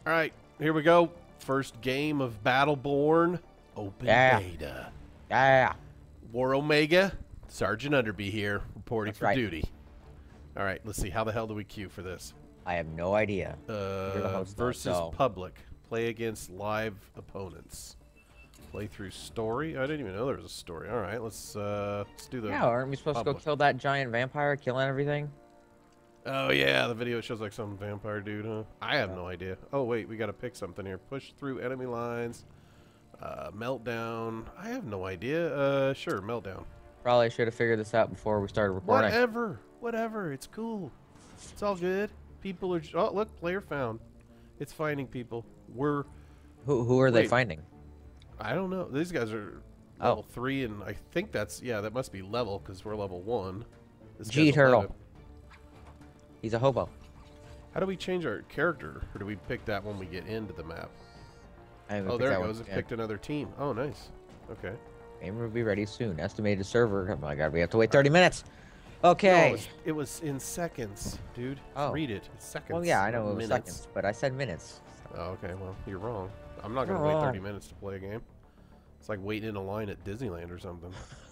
Alright, here we go. First game of Battleborn Open Beta. Yeah. WarOmega, Sergeant UnderB here, reporting That's for right. duty. Alright, let's see. How the hell do we queue for this? I have no idea. Versus public. Play against live opponents. Play through story? I didn't even know there was a story. Alright, let's do the Yeah, aren't we supposed to go kill that giant vampire, killing everything? Oh yeah, the video shows like some vampire dude, huh? I have no idea. Oh wait, we gotta pick something here. Push through enemy lines. Meltdown. I have no idea. Sure, meltdown. Probably should have figured this out before we started recording. Whatever. It's cool. It's all good. People are. Oh look, player found. It's finding people. Who are they finding? I don't know. These guys are level 3, and I think that's that must be level because we're level 1. This G guy's turtle. 11. He's a hobo. How do we change our character, or do we pick that when we get into the map? Oh, there it goes. It picked another team. Oh, nice. Okay. Game will be ready soon. Estimated server. Oh my god, we have to wait 30 minutes. Okay. No, it was in seconds, dude. Oh. Read it. It's seconds. Well, yeah, I know it was minutes. seconds, but I said minutes. Oh, okay. Well, you're wrong. I'm not going to wait 30 minutes to play a game. It's like waiting in a line at Disneyland or something.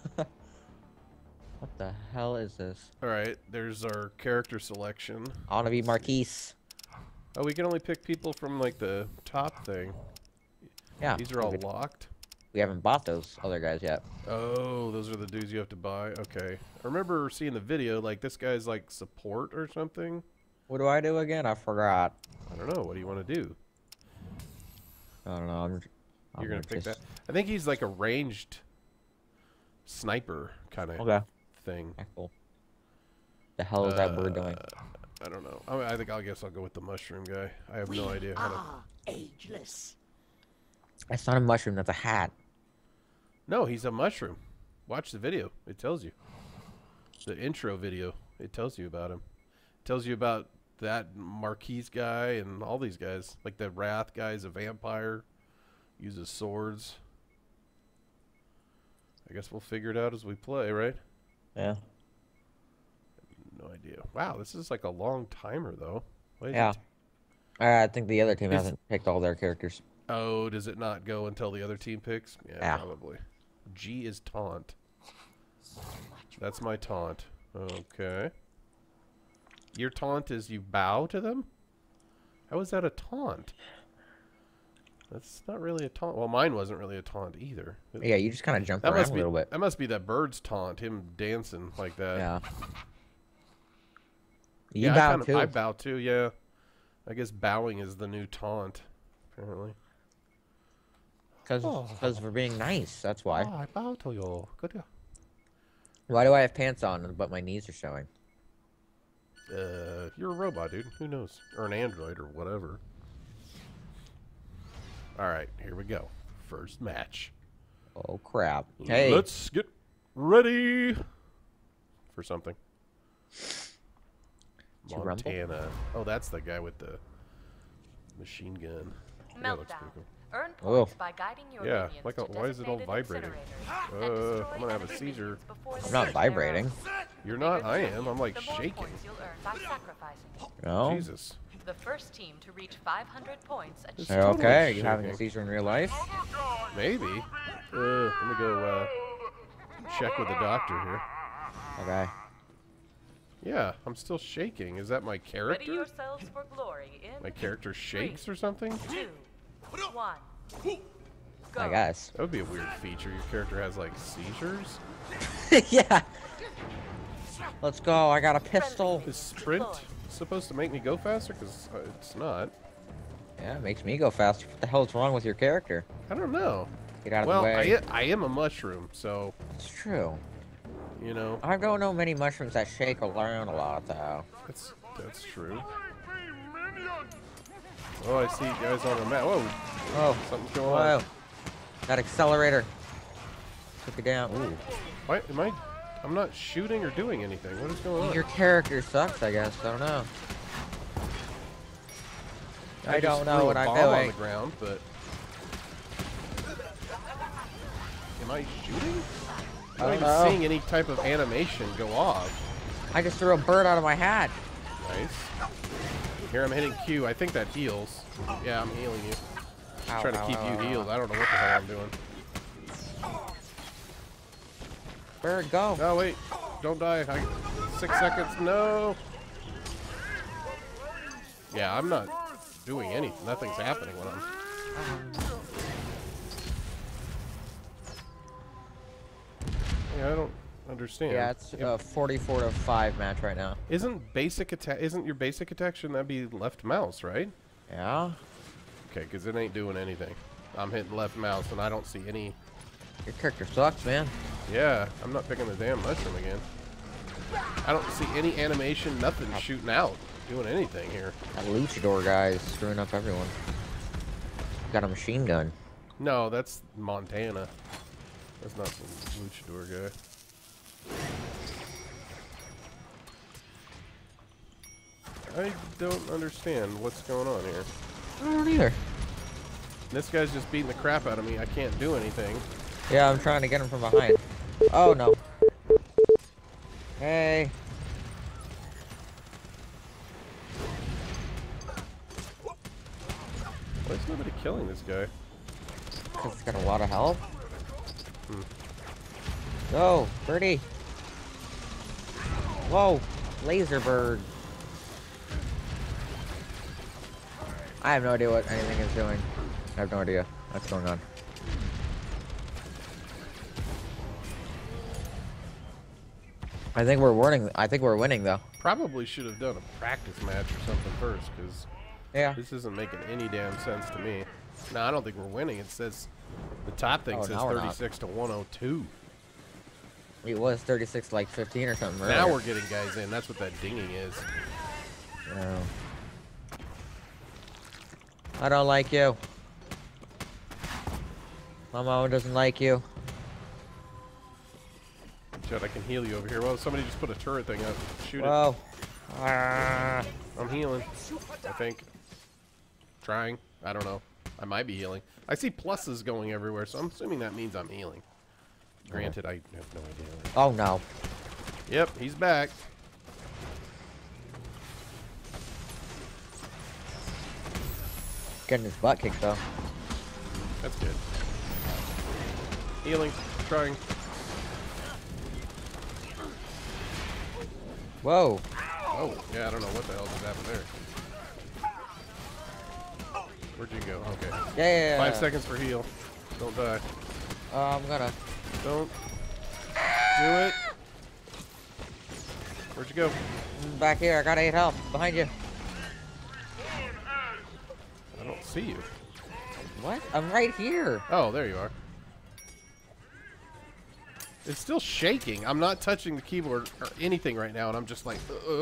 What the hell is this? All right. There's our character selection. I want to be Marquise. Oh, we can only pick people from, like, the top thing. Yeah. These are all locked. We haven't bought those other guys yet. Oh, those are the dudes you have to buy. Okay. I remember seeing the video, like, this guy's, like, support or something. What do I do again? I forgot. I don't know. What do you want to do? I don't know. You're going to pick that? I think he's, like, a ranged sniper kind of thing. Cool. The hell is that bird doing? I don't know. I guess I'll go with the mushroom guy. I have no idea how to... ageless. That's not a mushroom. That's a hat. No, he's a mushroom. Watch the video. It tells you. The intro video. It tells you about him. It tells you about that Marquise guy and all these guys. Like the Wrath guy's a vampire. Uses swords. I guess we'll figure it out as we play, right? Yeah. No idea. Wow, this is like a long timer, though. Yeah. I think the other team hasn't picked all their characters. Oh, does it not go until the other team picks? Yeah, probably. G is taunt. That's my taunt. Okay. Your taunt is you bow to them? How is that a taunt? That's not really a taunt. Well, mine wasn't really a taunt either. Yeah, you just kind of jumped around a little bit. That must be that bird's taunt, him dancing like that. Yeah. You Yeah, bow too. I bow too, yeah. I guess bowing is the new taunt, apparently. Because we're being nice, that's why. Oh, I bow to you. Good. Why do I have pants on but my knees are showing? You're a robot, dude. Who knows? Or an android or whatever. Alright, here we go. First match. Oh, crap. Hey. Let's get ready for something. Montana. Oh, that's the guy with the machine gun. Meltdown. Earn points by guiding your minions like to why is it all vibrating? I'm gonna have a seizure. I'm not vibrating. You're not? I am. I'm like shaking. No. Jesus. The first team to reach 500 points. Okay, are you having a seizure in real life? Maybe. Let me go check with the doctor here. Okay. Yeah, I'm still shaking. Is that my character? Ready yourselves for glory in my character shakes or something? 2, 1. I guess. That would be a weird feature. Your character has like seizures? Yeah. Let's go. I got a pistol. Is sprint supposed to make me go faster? Because it's not. Yeah, it makes me go faster. What the hell's wrong with your character? I don't know. Get out of the way. Well, I am a mushroom, so... It's true. You know. I don't know many mushrooms that shake around a lot, though. That's true. Oh, I see guys on the map. Whoa. Oh. Something's going on. That accelerator took it down. Ooh. Why am I... I'm not shooting or doing anything. What is going on? Your character sucks, I guess. I don't know. I don't know what I'm doing. On the ground, but... Am I shooting? I'm not even seeing any type of animation go off. I just threw a bird out of my hat. Nice. Here, I'm hitting Q. I think that heals. Yeah, I'm healing you. I'm trying to keep you healed. I don't know what the hell I'm doing. Bird, go. No, wait. Don't die. 6 seconds. No. Yeah, I'm not doing anything. Nothing's happening when I'm... Yeah, I don't understand. Yeah, it's a 44-5 match right now. Isn't your basic attack, shouldn't that be left mouse, right? Yeah. Okay, because it ain't doing anything. I'm hitting left mouse and I don't see any... Your character sucks, man. Yeah, I'm not picking the damn mushroom again. I don't see any animation, nothing shooting out, doing anything here. That luchador guy is screwing up everyone. Got a machine gun. No, that's Montana. That's not some luchador guy. I don't understand what's going on here. I don't either. This guy's just beating the crap out of me. I can't do anything. Yeah, I'm trying to get him from behind. Oh, no. Hey. Why is nobody killing this guy? Because he's got a lot of health. Go, birdie. Whoa, laser bird. I have no idea what anything is doing. I have no idea what's going on. I think we're winning. I think we're winning though. Probably should have done a practice match or something first, because this isn't making any damn sense to me. No, I don't think we're winning. It says the top thing says 36 to 102. It was 36 like 15 or something. Now we're getting guys in. That's what that dinging is. No. I don't like you. My mom doesn't like you. Shit, I can heal you over here. Well, somebody just put a turret thing up. Shoot Whoa. it. I'm healing, I think. Trying. I don't know. I might be healing. I see pluses going everywhere, so I'm assuming that means I'm healing. Granted, I have no idea. Oh, no. Yep, he's back. Getting his butt kicked, though. That's good. Healing. Trying. Whoa. Oh, yeah, I don't know what the hell just happened there. Where'd you go? Okay. Yeah. 5 seconds for heal. Don't die. I'm gonna. Don't do it. Where'd you go? Back here. I got 8 health. Behind you. I don't see you. What? I'm right here. Oh, there you are. It's still shaking. I'm not touching the keyboard or anything right now, and I'm just like...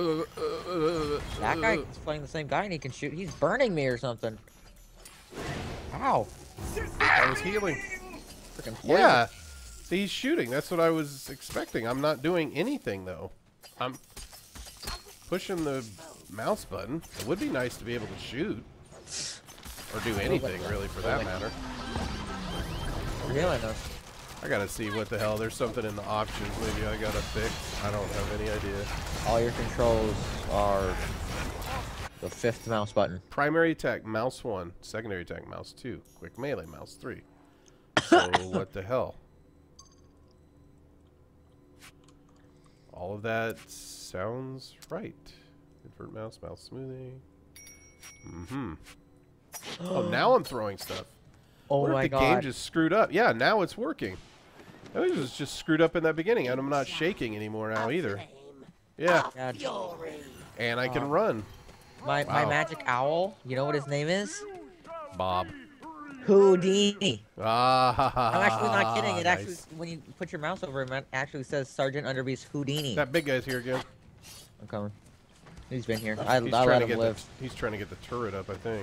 That guy's playing the same guy, and he can shoot. He's burning me or something. Ow. I was healing. Freaking Yeah. See, he's shooting. That's what I was expecting. I'm not doing anything, though. I'm pushing the mouse button. It would be nice to be able to shoot. Or do anything, really, for that matter. Healing us. I gotta see what the hell. There's something in the options maybe I gotta fix. I don't have any idea. All your controls are the 5th mouse button. Primary attack, mouse 1. Secondary attack, mouse 2. Quick melee, mouse 3. So what the hell? All of that sounds right. Invert mouse, mouse smoothing. Oh, now I'm throwing stuff. Oh what my if the god. game just screwed up? Yeah, now it's working. It was just screwed up in that beginning, and I'm not shaking anymore now either. Yeah. And I can run. My magic owl, you know what his name is? Bob. Houdini. Ah, I'm actually not kidding. It nice. actually, when you put your mouse over him, it actually says Sergeant UnderB's Houdini. That big guy's here again. I'm coming. He's been here. I He's let him live. He's trying to get the turret up, I think.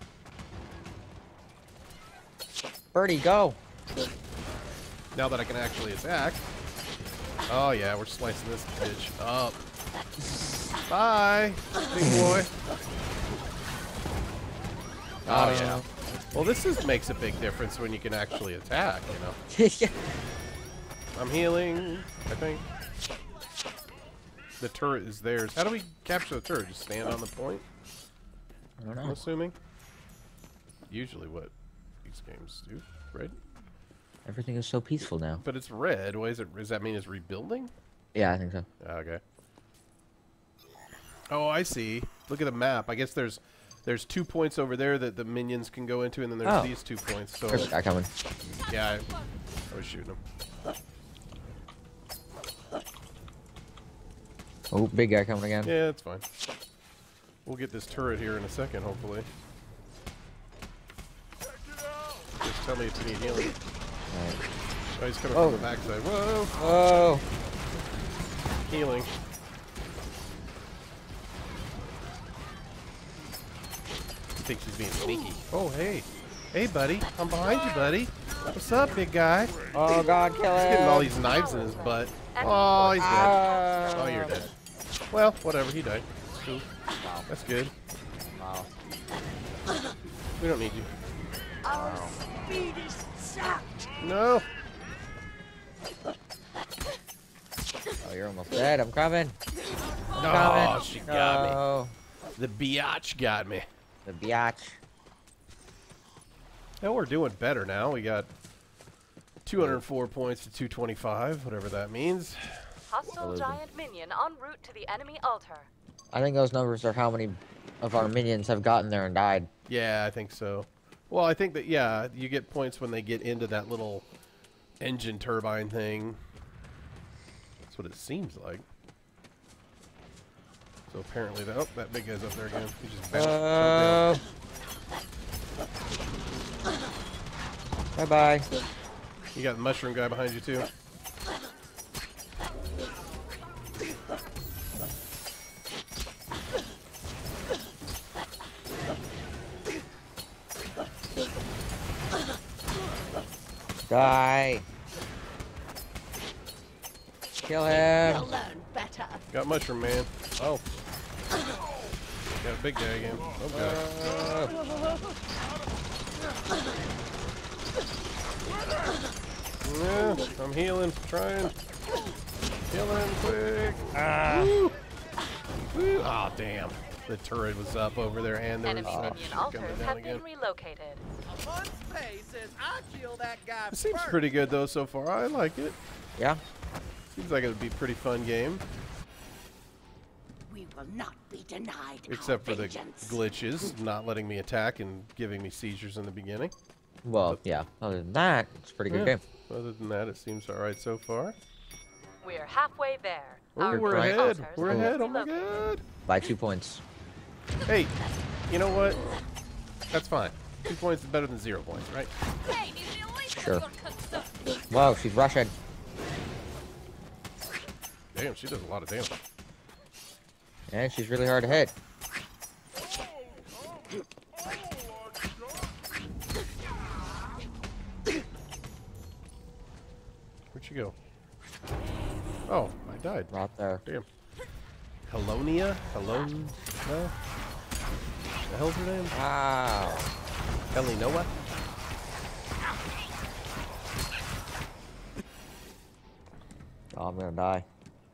Birdie, go. Now that I can actually attack. Oh yeah, we're slicing this bitch up. Bye, big boy. Oh yeah. Well, makes a big difference when you can actually attack, you know. Yeah. I'm healing, I think. The turret is theirs. How do we capture the turret? Just stand on the point? I don't know. I'm assuming. Usually what these games do, right? Everything is so peaceful now. But it's red. Why is it? Does that mean it's rebuilding? Yeah, I think so. Okay. Oh, I see. Look at the map. I guess there's 2 points over there that the minions can go into, and then there's these 2 points. So There's a guy coming. yeah, I was shooting him. Oh, big guy coming again. Yeah, it's fine. We'll get this turret here in a second, hopefully. Just tell me if you need healing. Right. Oh, he's coming from the backside. Whoa! Whoa! Healing. He thinks he's being sneaky. Oh, hey. Hey, buddy. I'm behind you, buddy. What's up, big guy? Oh, God, kill him! He's getting all these knives in his butt. Oh, he's dead. Oh, you're dead. Well, whatever. He died. Cool. Wow. That's good. Wow. We don't need you. Our speed is sapped. No. Oh, you're almost dead. I'm coming. Oh, she got me. No. The biatch got me. The biatch. Now we're doing better now. We got 204 points to 225, whatever that means. Hostile giant minion en route to the enemy altar. I think those numbers are how many of our minions have gotten there and died. Yeah, I think so. Well, I think that, yeah, you get points when they get into that little engine turbine thing. That's what it seems like. So apparently, that big guy's up there again. He just bounced. Bye-bye. You got the mushroom guy behind you, too. Die. Kill him. You'll learn better. Got mushroom man. Oh. Got a big guy again. Oh, God. Yeah, I'm healing. Trying. Healing quick. Ah. Woo. Woo. Oh, damn. The turret was up over there, and there was Enemy minion shit altars coming down have again. been relocated. One space says I kill that guy It seems first. pretty good, though, so far. I like it. Yeah. Seems like it would be a pretty fun game. We will not be denied Except our for the vengeance. glitches, not letting me attack and giving me seizures in the beginning. Well, yeah. Other than that, it's a pretty good Yeah. game. Other than that, it seems alright so far. We're halfway there. Oh, Our we're minion ahead. altars We're have ahead. been Oh, my relocated. God. By 2 points. Hey, you know what? That's fine. 2 points is better than 0 points, right? Sure. Whoa, she's Russian. Damn, she does a lot of damage. And she's really hard to hit. Where'd she go? Oh, I died. Right there. Damn. Helonia? Helon? No? The hell's her name? Wow. Helinoa? Oh, I'm gonna die.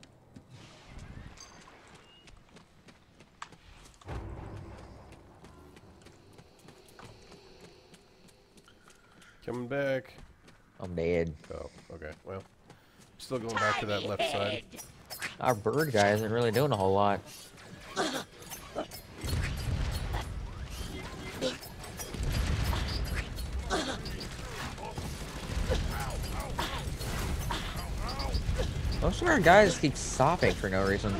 Coming back. I'm dead. Oh, okay. Well, still going back to that left side. Our bird guy isn't really doing a whole lot. Most of our guys keep stopping for no reason.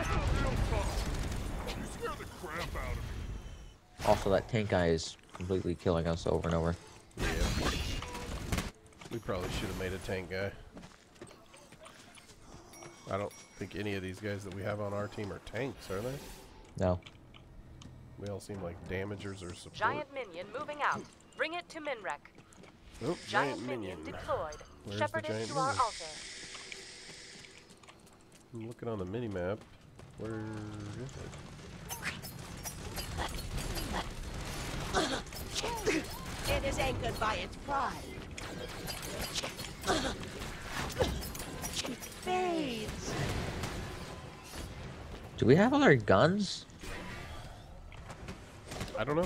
Also, that tank guy is completely killing us over and over. Yeah. We probably should have made a tank guy. I don't think any of these guys that we have on our team are tanks, are they? No. They all seem like damagers or support. Giant minion moving out. Bring it to Minrek. Oh, Giant minion deployed. Where's Shepherd the it giant to our minion? altar. I'm looking on the mini map. Where is it? It is anchored by its pride. It fades. Do we have other guns? I don't know.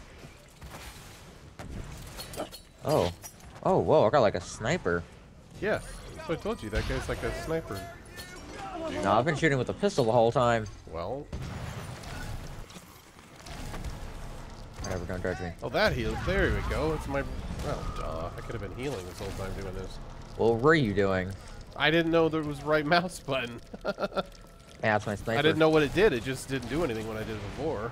Oh. Oh, whoa, I got like a sniper. Yeah, that's what I told you. That guy's like a sniper. No, I've been shooting with a pistol the whole time. Well. Whatever, don't judge me. Oh, that heals. There we go. It's my... Well, duh. I could have been healing this whole time doing this. What were you doing? I didn't know there was right mouse button. Yeah, that's my sniper. I didn't know what it did. It just didn't do anything when I did it before.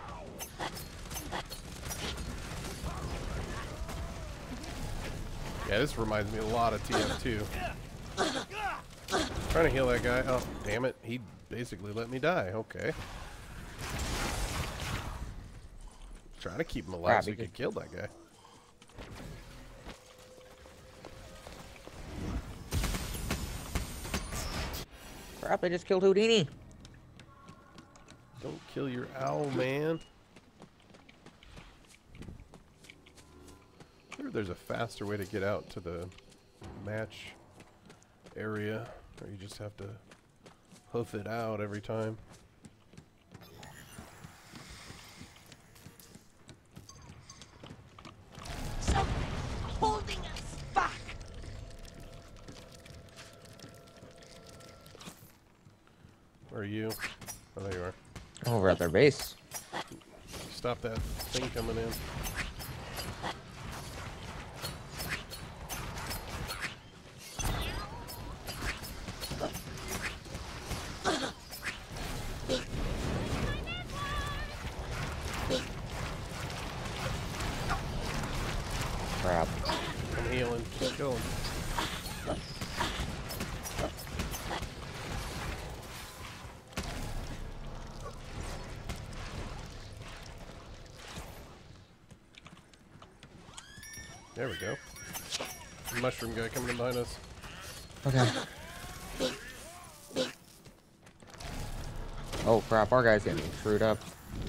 Yeah, this reminds me a lot of TF2. Trying to heal that guy. Oh, damn it. He basically let me die. Okay. Trying to keep him alive so we could kill that guy. Crap, I just killed Houdini. Don't kill your owl, man. Sure, there's a faster way to get out to the match area, or you just have to hoof it out every time. Something's holding us back. Where are you? Oh, there you are. Over at their base. Stop that thing coming in. Crap. I'm healing. Just kill him. There we go. Mushroom guy coming in behind us. Okay. Oh crap, our guy's getting screwed up.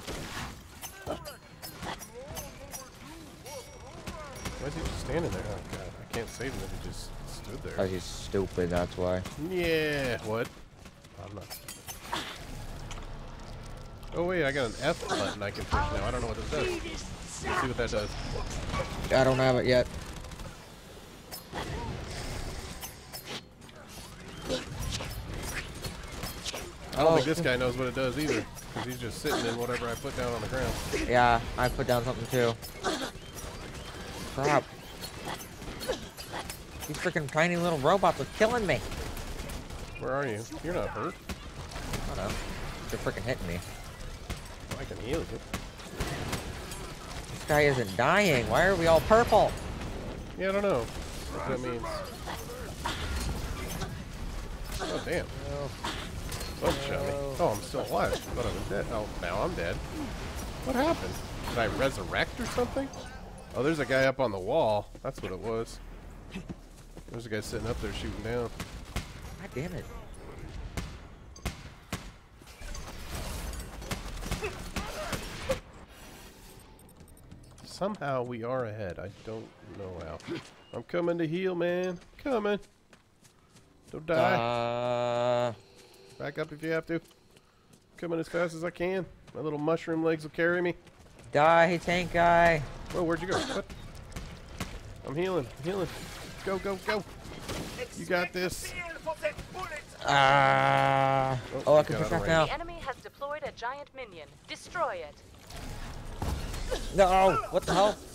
Why is he just standing there? Oh god, I can't save him if he just stood there. Oh, he's stupid, that's why. Yeah, what? I'm not. Oh wait, I got an F button I can push now. I don't know what this does. Let's see what that does. I don't have it yet. I don't think this guy knows what it does either, because he's just sitting in whatever I put down on the ground. Yeah, I put down something too. Crap. These freaking tiny little robots are killing me. Where are you? You're not hurt. I don't know. They're freaking hitting me. I can heal you. This guy isn't dying. Why are we all purple? Yeah, I don't know what that means. Oh, damn. Oh, shot me. Oh, I'm still alive. I thought I was dead. Oh, now I'm dead. What happened? Did I resurrect or something? Oh, there's a guy up on the wall. That's what it was. There's a guy sitting up there shooting down. God damn it. Somehow we are ahead. I don't know how. I'm coming to heal, man. Coming. Don't die. Back up if you have to. Coming as fast as I can. My little mushroom legs will carry me. Die, tank guy. Whoa, where'd you go? What? I'm healing. I'm healing. Go, go, go. You got this. Oh, I can push back now. The enemy has deployed a giant minion. Destroy it. No, what the hell?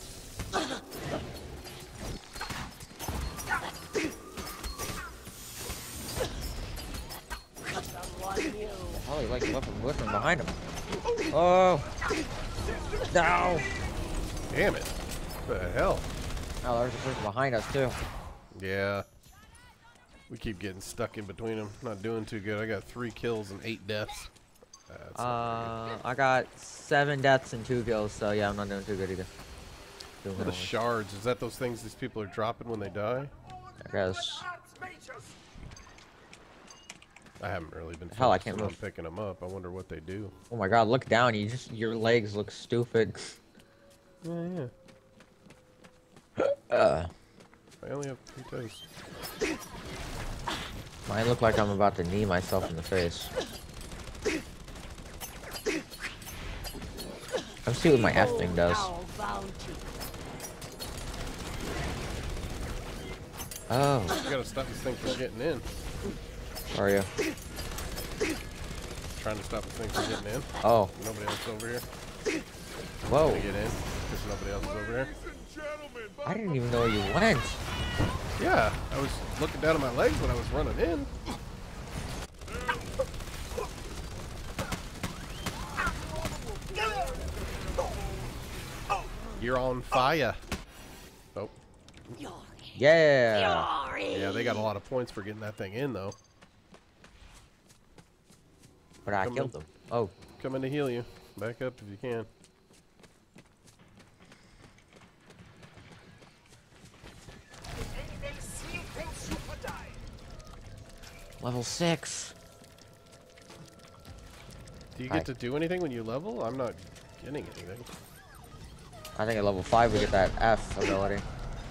Oh, he like left from behind him. Oh, no! Damn it. What the hell? Oh, there's a person behind us too. Yeah. We keep getting stuck in between them. Not doing too good. I got 3 kills and 8 deaths. That's I got 7 deaths and 2 kills, so yeah, I'm not doing too good either. what are the shards? Is that those things these people are dropping when they die? I guess. I haven't really been Hell, I focusing can't on move. picking them up. I wonder what they do. Oh my god, look down. Your legs look stupid. Yeah, Uh, I only have 3 toes. Mine look like I'm about to knee myself in the face. Let's see what my F thing does. Oh. You gotta stop this thing from getting in. Where are you? Trying to stop this thing from getting in. Oh. Nobody else over here. Whoa. Get in. Because nobody else is over here. I didn't even know where you went. Yeah, I was looking down at my legs when I was running in. You're on fire. Oh. Yeah. Yeah, they got a lot of points for getting that thing in, though. But I killed them. Oh. Coming to heal you. Back up if you can. Level 6. Do you get to do anything when you level? I'm not getting anything. I think at level 5 we get that F ability.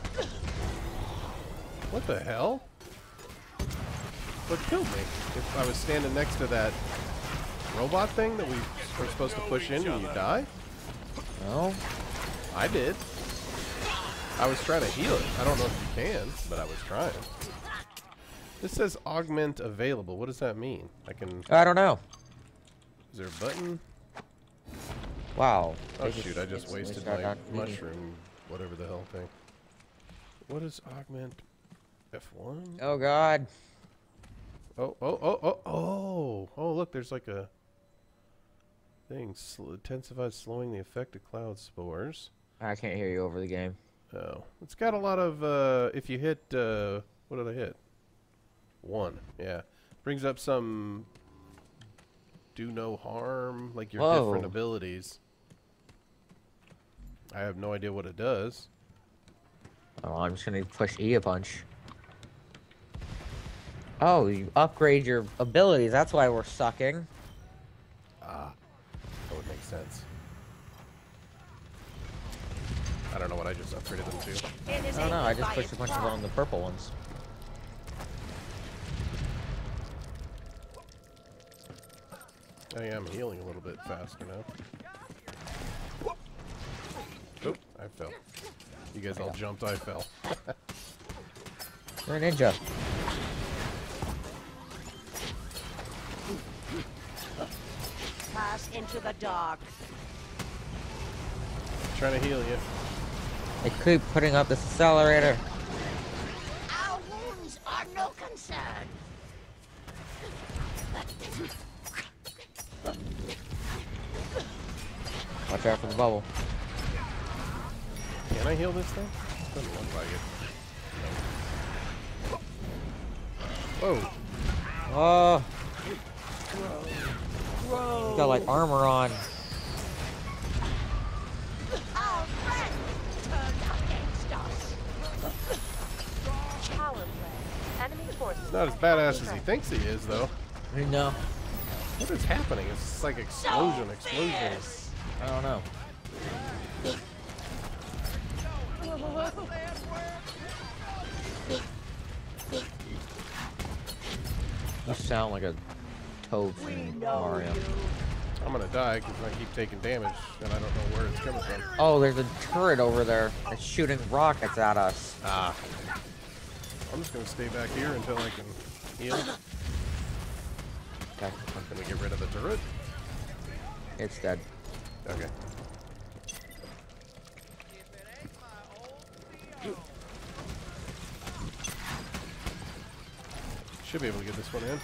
What the hell? What killed me? If I was standing next to that robot thing that we were supposed to push in and you die? No. I did. I was trying to heal it. I don't know if you can, but I was trying. This says augment available. What does that mean? I don't know. Is there a button? Wow. Oh shoot, I just wasted my mushroom, whatever the hell thing. What is augment F1? Oh god. Oh, look, there's like a thing. Intensifies slowing the effect of cloud spores. I can't hear you over the game. Oh. It's got a lot of, if you hit, what did I hit? 1, yeah. Brings up some do no harm, like your different abilities. I have no idea what it does. Oh, I'm just gonna push E a bunch. Oh, you upgrade your abilities. That's why we're sucking. Ah, that would make sense. I don't know what I just upgraded them to. I don't know. I just pushed a bunch of them on the purple ones. I am healing a little bit faster now. Oh, I fell. You guys all jumped, I fell. You're a ninja. Pass into the dark. Trying to heal you. They keep putting up this accelerator. Our wounds are no concern. Watch out for the bubble. Can I heal this thing? Doesn't look like it. Whoa. Oh. He's got like armor on. Our friend turned against us. Power play. Enemy forces. Not as badass as he thinks he is, though. No. What is happening? It's just like explosion. I don't know. You sound like a toad from Mario. I'm gonna die because I keep taking damage and I don't know where it's coming from. Oh, there's a turret over there that's shooting rockets at us. Ah. I'm just gonna stay back here until I can heal. Okay. Can we get rid of the turret? It's dead. Okay. Should be able to get this one in.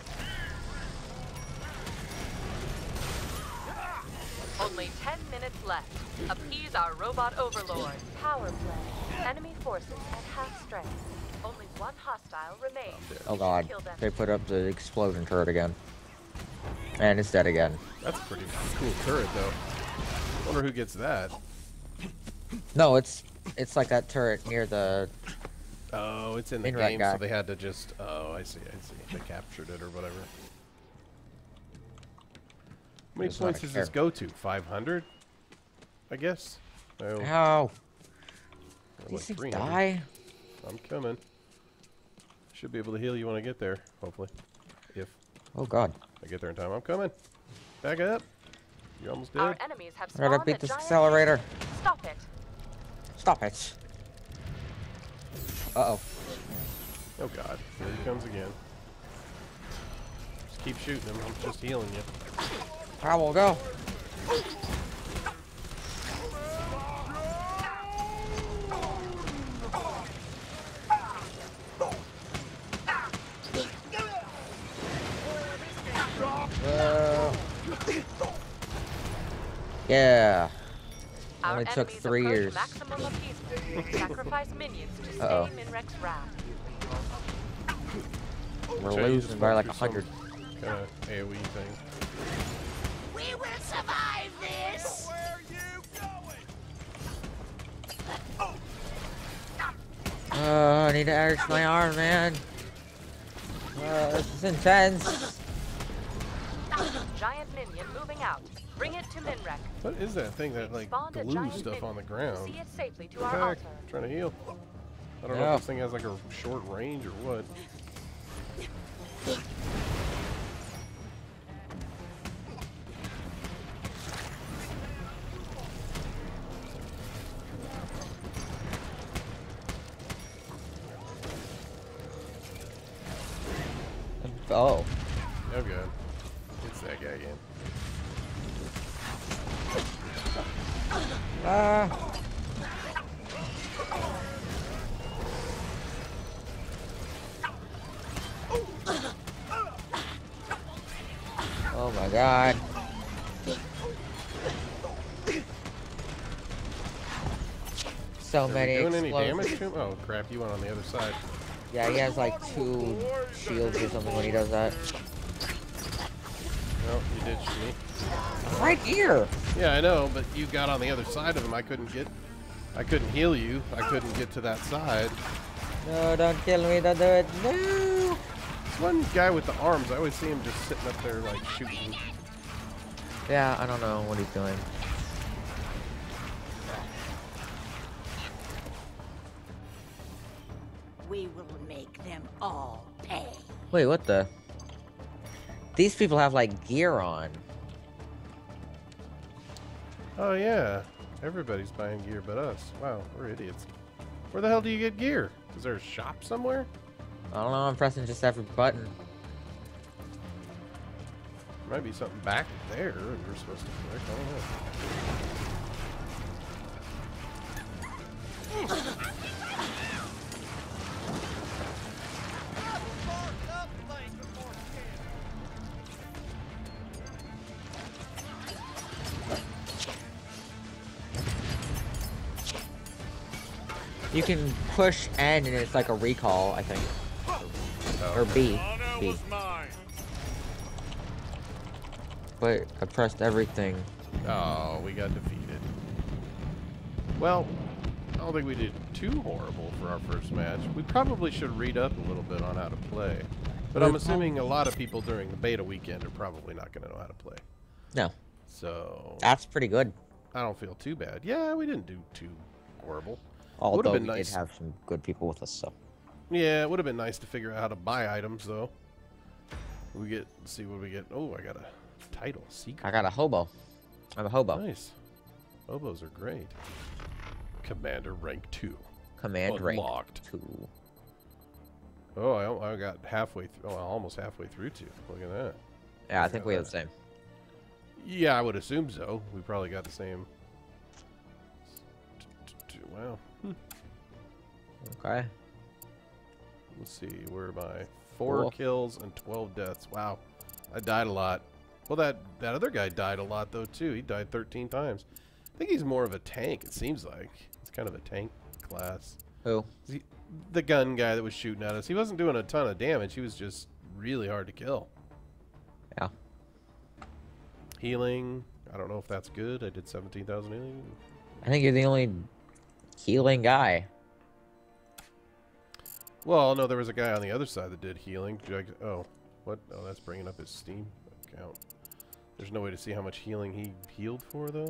Only 10 minutes left. Appease our robot overlord. Power play. Enemy forces at half strength. Only one hostile remains. Oh god. They put up the explosion turret again. And it's dead again. That's a pretty cool turret, though. Wonder who gets that. No, it's like that turret near the... Oh, it's in the game, so they had to just... Oh, I see. They captured it or whatever. How many points does this go to? 500? I guess? Oh. Ow! What, These things die? I'm coming. Should be able to heal you when I get there, hopefully. If oh god. I get there in time. I'm coming. Back up. You almost Our did? enemies have I gotta spawned beat a this giant accelerator. minion. Stop it. Stop it. Uh-oh. Oh god, here he comes again. Just keep shooting him, I'm just healing you. I will go. Yeah. Our Only took enemies 3 approach years. maximum appeasement. Sacrifice minions to Uh-oh. stay Minrek's wrath. We're So you losing just by went like through 100. some Kind of AoE thing. We will survive this. Where you going? I need to urge my arm, man. This is intense. Giant minion moving out. Bring it to Minrek. What is that thing that like Spawned a glues giant stuff minion. on the ground? See it safely to What our the heck? altar. I'm trying to heal. I don't know Yeah. if this thing has like a short range or what. Oh. Oh god. It's that guy again. Oh my god. So Are we many doing any explosions. damage to him? Oh crap, you went on the other side. Yeah, he has like 2 shields or something when he does that. No, you ditched me. Right here! Yeah, I know, but you got on the other side of him. I couldn't heal you. I couldn't get to that side. No, don't kill me, don't do it. No! This one guy with the arms, I always see him just sitting up there like shooting. Yeah, I don't know what he's doing. We will make them all pay. Wait, what the? These people have like gear on. Oh yeah, everybody's buying gear but us. Wow, we're idiots. Where the hell do you get gear? Is there a shop somewhere? I don't know, I'm pressing just every button. Might be something back there we're supposed to click. I don't know. Mark up late before You can push N and it's like a recall, I think. Or B. B. But I pressed everything. Oh, we got defeated. Well, I don't think we did too horrible for our first match. We probably should read up a little bit on how to play. But I'm assuming a lot of people during the beta weekend are probably not going to know how to play. No. So That's pretty good. I don't feel too bad. Yeah, we didn't do too horrible. Although been we nice. did have some good people with us, so. Yeah, it would have been nice to figure out how to buy items, though. We get, see what we get. Oh, I got a title. Secret. I got a hobo. I'm a hobo. Nice. Hobos are great. Commander rank 2. Command rank Unlocked. 2. Oh, I got halfway through. Oh, almost halfway through 2. Look at that. Yeah, I think we have the same. Yeah, I would assume so. We probably got the same. Wow. Okay. Let's see. Where am I? 4 Cool. kills and 12 deaths. Wow. I died a lot. Well, that other guy died a lot, though, too. He died 13 times. I think he's more of a tank, it seems like. He's kind of a tank class. Who? The gun guy that was shooting at us. He wasn't doing a ton of damage. He was just really hard to kill. Yeah. Healing. I don't know if that's good. I did 17,000 healing. I think you're the only healing guy. Well, no, there was a guy on the other side that did healing. Oh, what? Oh, that's bringing up his Steam account. There's no way to see how much healing he healed for, though.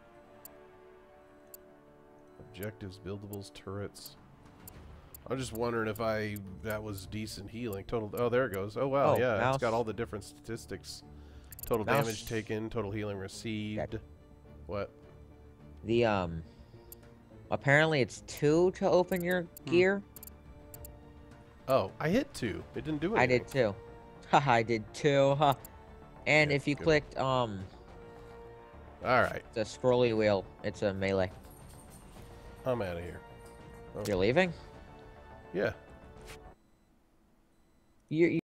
Objectives, buildables, turrets. I'm just wondering if that was decent healing. Total. Oh, there it goes. Oh, wow. Oh, Yeah, mouse. it's got all the different statistics Total damage taken, total healing received. Dead. What? The, apparently it's 2 to open your gear. Oh, I hit 2. It didn't do anything. I did too. Haha, I did too, huh. And Yeah, if you good. clicked, Alright. the scrolly wheel, it's a melee. I'm out of here. You're leaving? Yeah. You